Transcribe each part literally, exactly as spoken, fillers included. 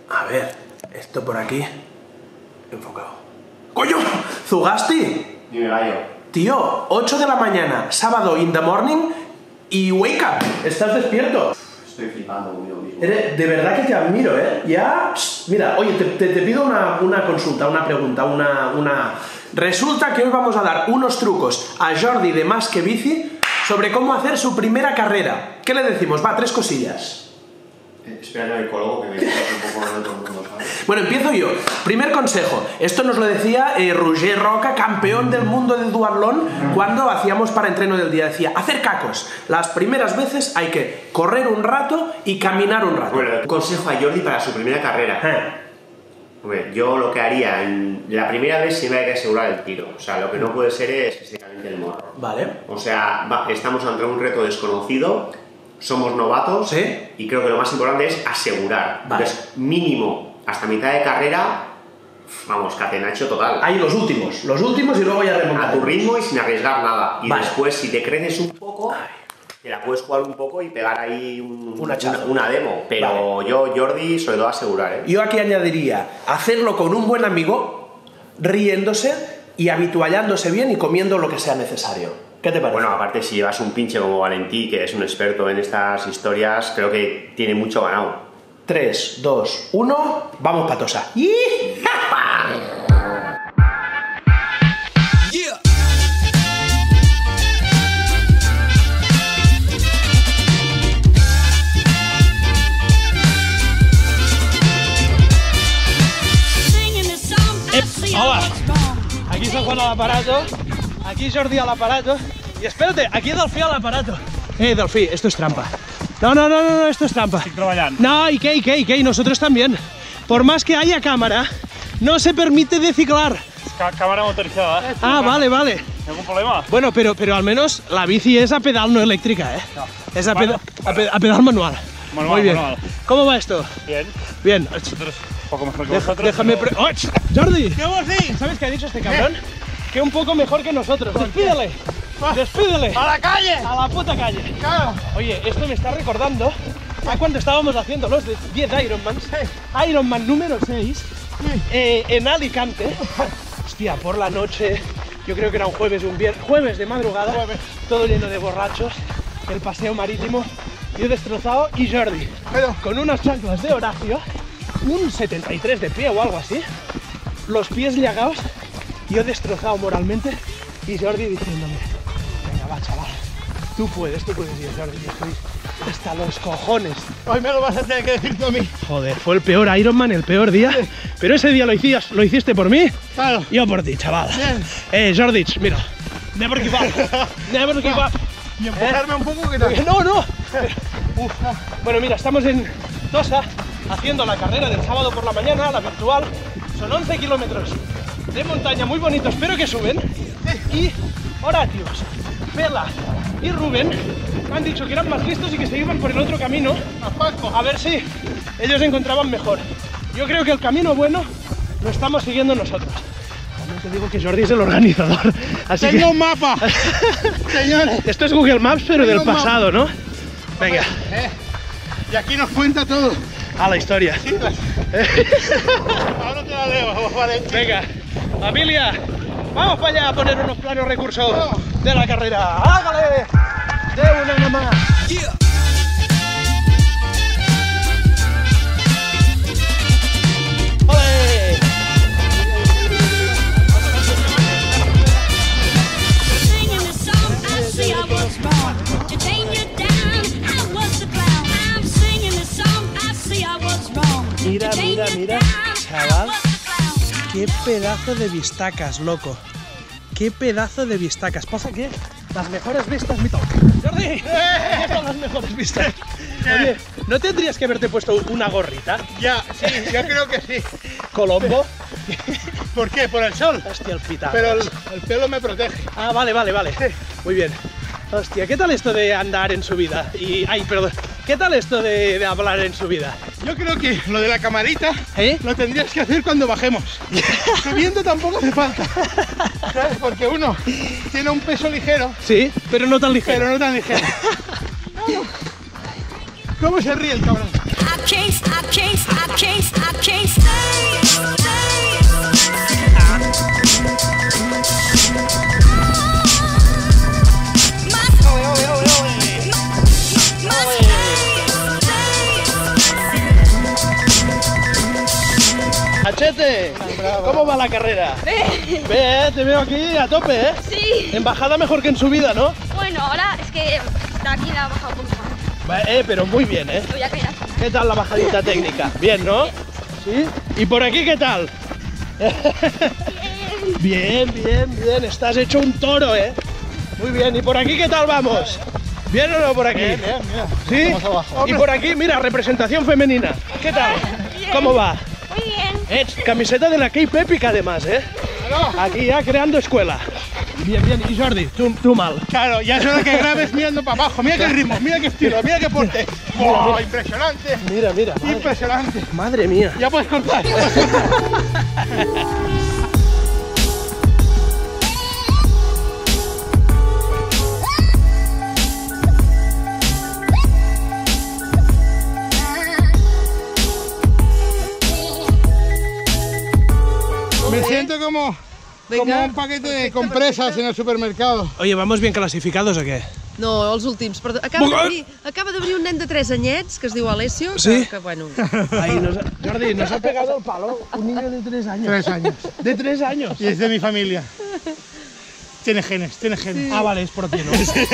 A ver, esto por aquí. Enfocado. ¡Coño! ¡Zugasti! Dime, gallo. Tío, ocho de la mañana, sábado in the morning y wake up. ¿Estás despierto? Estoy flipando conmigo mismo. De verdad que te admiro, ¿eh? Ya... Mira, oye, te, te, te pido una, una consulta, una pregunta, una, una... Resulta que hoy vamos a dar unos trucos a Jordi de Más que Bici sobre cómo hacer su primera carrera. ¿Qué le decimos? Va, tres cosillas. Eh, espera que me ecólogo, que me dice un poco de todo el mundo, ¿sabes? Bueno, empiezo yo. Primer consejo. Esto nos lo decía eh, Roger Roca, campeón del mundo de duatlón, cuando hacíamos para entreno del día. Decía, hacer cacos. Las primeras veces hay que correr un rato y caminar un rato. Bueno, consejo a Jordi para su primera carrera. Eh. Hombre, yo lo que haría, en la primera vez siempre hay que asegurar el tiro. O sea, lo que no puede ser es que se caliente el morro. Vale. O sea, va, estamos ante un reto desconocido, somos novatos, ¿sí? Y creo que lo más importante es asegurar. Vale. Entonces, mínimo, hasta mitad de carrera, vamos, catenacho total. Hay los últimos, los últimos y luego ya remontar. A tu ritmo y sin arriesgar nada. Y vale. Después, si te creces un poco, te la puedes jugar un poco y pegar ahí un, una, una, una demo. Pero vale. Yo, Jordi, sobre todo asegurar, ¿eh? Yo aquí añadiría hacerlo con un buen amigo, riéndose y habituallándose bien y comiendo lo que sea necesario. ¿Qué te parece? Bueno, aparte si llevas un pinche como Valentí, que es un experto en estas historias, creo que tiene mucho ganado. tres, dos, uno, vamos patosa. Hola, aquí San Juan al aparato, aquí Jordi al aparato y espérate, aquí Delfí al aparato. Eh, Delfí, esto es trampa. No, no, no, no, esto es trampa. Estoy trabajando. No, y qué, y qué, y qué, y nosotros también. Por más que haya cámara, no se permite deciclar. Cá cámara motorizada, ¿eh? Ah, vale, vale. ¿Algún problema? Bueno, pero, pero al menos la bici es a pedal, no eléctrica, ¿eh? No. Es a, Bueno. peda a, peda a pedal manual. Manual, Muy bien. manual. ¿Cómo va esto? Bien. Bien. Nosotros, un poco mejor que Deja, vosotros. déjame... pero... Pre ¡Oh, Jordi! ¿Qué vos decís? ¿Sabes qué ha dicho este cabrón? Que un poco mejor que nosotros. Despídele. Despídele. ¡A la calle! A la puta calle. ¡Claro! Oye, esto me está recordando a cuando estábamos haciendo los de diez Ironman. Ironman número seis eh, en Alicante. Hostia, por la noche, yo creo que era un jueves, un viernes, jueves de madrugada, Jueves. todo lleno de borrachos, el paseo marítimo, yo destrozado y Jordi, Pero... con unas chanclas de Horacio, un setenta y tres de pie o algo así, los pies llagados, yo destrozado moralmente y Jordi diciéndome, venga va chaval, tú puedes, tú puedes, y yo, Jordi, yo estoy hasta los cojones. Hoy me lo vas a tener que decir tú a mí. Joder, fue el peor Ironman, el peor día, pero ese día lo hiciste, lo hiciste por mí, Claro. yo por ti, chaval. Bien. Eh, Jordi, mira, never give up, never give up. Y empujarme un poco, que tal. No, no. Uf. Bueno, mira, estamos en Tossa haciendo la carrera del sábado por la mañana, la virtual. Son once kilómetros de montaña muy bonitos, pero que suben. Y Horatius, Vela y Rubén me han dicho que eran más listos y que se iban por el otro camino. A ver si ellos encontraban mejor. Yo creo que el camino bueno lo estamos siguiendo nosotros. También te digo que Jordi es el organizador. Así Tengo que... un mapa, señores. Esto es Google Maps, pero Tengo del un mapa. pasado, ¿no? Venga, Eh, y aquí nos cuenta todo. a la historia. Sí, las... Ahora te la leo, vale. Venga, familia, vamos para allá a poner unos planos recursos de la carrera. ¡Hágale! De una nada más. Yeah. ¡Ole! Singing the song, I see I was born to tame you down. I was the clown. I'm singing the song, I see I was born Mira, to tame mira, you mira, down. chaval. I was the clown. ¡Qué pedazo de vistacas, loco! ¡Qué pedazo de vistacas! Pasa que las mejores vistas, mi toque. ¡Jordi! ¿Qué son las mejores vistas? Oye, ¿no tendrías que haberte puesto una gorrita? Ya, sí, yo creo que sí. Colombo. ¿Por qué? ¿Por el sol? Hostia, el pitado. Pero el, el pelo me protege. Ah, vale, vale, vale. Muy bien. Hostia, ¿qué tal esto de andar en subida? Y, ay, perdón. ¿Qué tal esto de, de hablar en subida? Yo creo que lo de la camarita ¿Eh? lo tendrías que hacer cuando bajemos. Subiendo tampoco hace falta, ¿sabes? Porque uno tiene un peso ligero, Sí, pero no tan ligero. pero no tan ligero. ¿Cómo se ríe el cabrón? I can't, I can't, I can't, I can't. Chete! ¿Cómo va la carrera? Bé. Ve, te veo aquí a tope, ¿eh? Sí. En bajada mejor que en subida, ¿no? Bueno, ahora es que de aquí la ha bajado un poco más. Va, eh, pero muy bien, ¿eh? Voy a caer. ¿Qué tal la bajadita técnica? Bien, ¿no? ¿Sí? ¿Y por aquí qué tal? Bien, bien, bien. Estás hecho un toro, ¿eh? Muy bien. ¿Y por aquí qué tal vamos? ¿Bien o no por aquí? Bien, bien, mira. ¿Sí? Vamos abajo. Y por aquí, mira, representación femenina. ¿Qué tal? Bien. ¿Cómo va? Muy bien. Eh, camiseta de la Cape Epic además, ¿eh? Aquí ya creando escuela. Bien, bien. Y Jordi, tú, tú mal. Claro, ya es hora que grabes mirando para abajo. Mira qué ritmo, mira qué estilo, mira qué porte. ¡Wow! Impresionante. Mira, mira. Madre, Impresionante. madre mía. Ya puedes cortar. Ya puedes cortar. Me siento como, como un paquete de compresas en el supermercado. Oye, ¿vamos bien clasificados o qué? No, els últims. Però acaba Bugat! d'obrir acaba d'obrir un nen de tres anyets que es diu Alessio, que, Sí? que bueno... Ahí nos ha- Jordi, nos ha pegado el palo un niño de tres años. Tres años. De tres años. Y es de mi familia. Tiene genes, tiene genes. Ah, vale, es por ti, ¿no?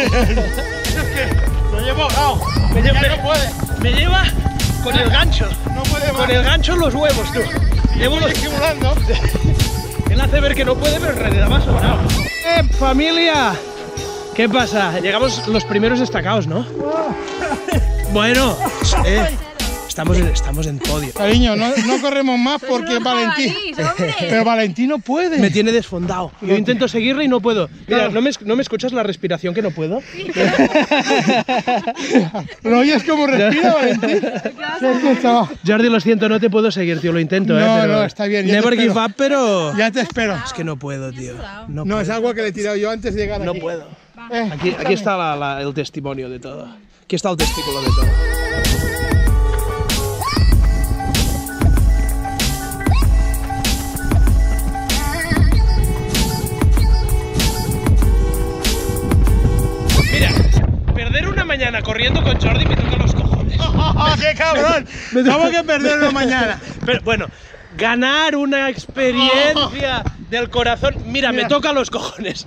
Lo llevo ahogado. Me lleva, Ya no puede. me lleva con el gancho. No puede más. Con el gancho en los huevos, tú. Llevo los... Estimulando. Él hace ver que no puede, pero en realidad va sobrado. ¡Eh, familia! ¿Qué pasa? Llegamos los primeros destacados, ¿no? Bueno, eh, estamos, en, estamos en podio. Cariño, no, no corremos más porque Valentín. Pero Valentín no puede. Me tiene desfondado. Yo intento seguirle y no puedo. Mira, ¿no me, ¿no me escuchas la respiración que no puedo? ¿Lo oyes cómo respira, Valentín? Se escucha. Jordi, lo siento, no te puedo seguir, tío, lo intento, ¿eh? No, Pero no, está bien, ya te Never give espero. up, pero... Ya te espero. Es que no puedo, tío. No, No, puedo. es agua que le he tirado yo antes de llegar No aquí. puedo. Eh, Aquí, aquí está la- la- el testimonio de todo. Aquí está el testículo de todo. Mira, perder una mañana corriendo con Jordi me toca los cojones. ¡Oh, qué cabrón! ¿Cómo que perderlo mañana? Pero bueno, ganar una experiencia del corazón. Mira, me Mira. toca los cojones.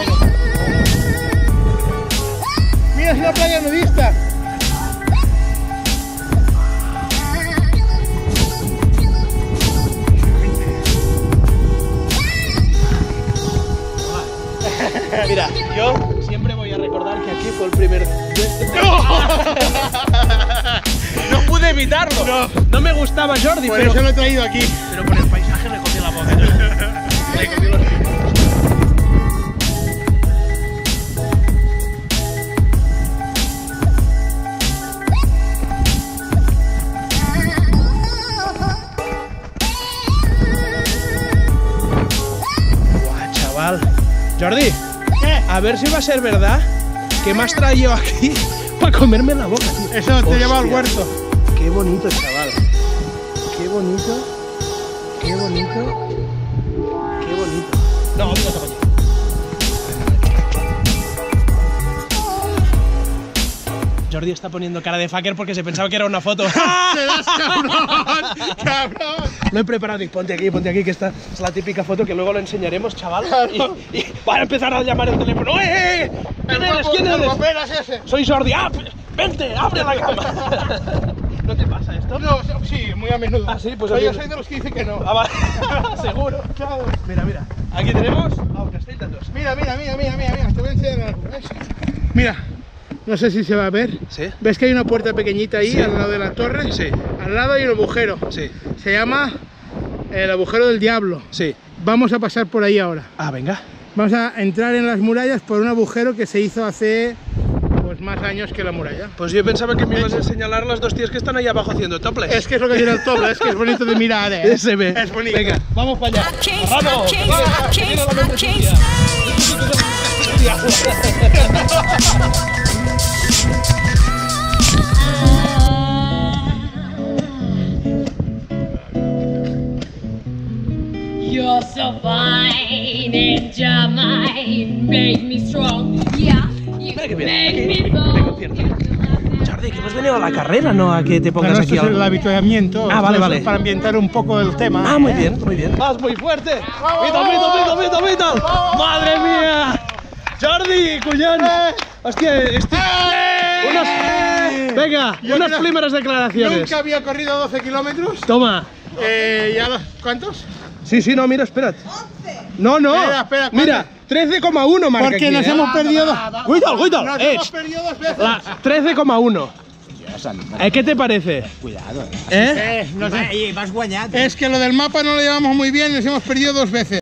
Mira, es una playa nudista. Mira, yo siempre voy a recordar que aquí fue el primer... No pude evitarlo. No, no me gustaba Jordi, Por pero, eso lo he traído aquí. pero por el paisaje le cogí la boca. Le cogí los... Buah, chaval. Jordi, ¿Qué? a ver si va a ser verdad que me has traído aquí para comerme la boca, tío. Eso te lleva al Hostia. huerto. Qué bonito, chaval. Qué bonito. Qué bonito. Qué bonito. No, mira, coño. Jordi está poniendo cara de fucker porque se pensaba que era una foto. ¡Serás cabrón! ¡Cabrón! Lo he preparado y ponte aquí, ponte aquí, que esta es la típica foto que luego lo enseñaremos, chaval. Y, y van a empezar a llamar el teléfono. ¡Eh! ¿Quién eres? ¿Quién El eres? guaperas ese. Soy Jordi. ¡Ah! ¡Vente! ¡Abre la cama! ¿No te pasa esto? No, sí, muy a menudo. Ah, sí, pues a Pero yo mí- soy de los que dicen que no. Ah, vale. Seguro. Claro. Mira, mira. Aquí tenemos a Castell de Tos. Mira, mira, mira, mira, mira, mira, te voy a enseñar algo. ¿Ves? Mira, no sé si se va a ver. Sí. ¿Ves que hay una puerta pequeñita ahí Sí. al lado de la torre? Sí. Al lado hay un agujero. Sí. Se llama el agujero del diablo. Sí. Vamos a pasar por ahí ahora. Ah, venga. Vamos a entrar en las murallas por un agujero que se hizo hace pues más años que la muralla. Pues yo pensaba que me ibas a señalar las dos tías que están ahí abajo haciendo topless. Es que es lo que tiene el tople, es que es bonito de mirar, ¿eh? Se ve. Es bonito. Venga, vamos para allá. I can't, Vamos. I can't, I can't, I can't You're so fine and your mind make me strong. Yeah, you Mira que viene. make me De bold. concierto. Jordi, que hemos venido a la carrera, no a que te pongas Pero aquí esto es algo. el avituallamiento. Ah, vale, esto vale. es para ambientar un poco el tema. Ah, muy ¿eh? bien, muy bien. Vas muy fuerte. Vital, vital, vital, vital, vital. Madre mía. Jordi, Cullón. Hostia, este... Unos... Venga, Yo unas creo- primeras declaraciones. Nunca había corrido doce kilómetros. Toma. Eh, ya lo- ¿Cuántos? Sí, sí, no, mira, espera. No, no. Espera, espera, ¿cuánto? Mira, trece coma uno marca Porque aquí, nos ¿eh? hemos perdido dos. Cuidado, cuidado. Nos Eh, hemos perdido dos veces. la trece coma uno. Eh, ¿Qué te parece? Cuidado, eh? ¿Eh? Eh, no sé. I vas guanyant. Es que lo del mapa no lo llevamos muy bien y nos hemos perdido dos veces.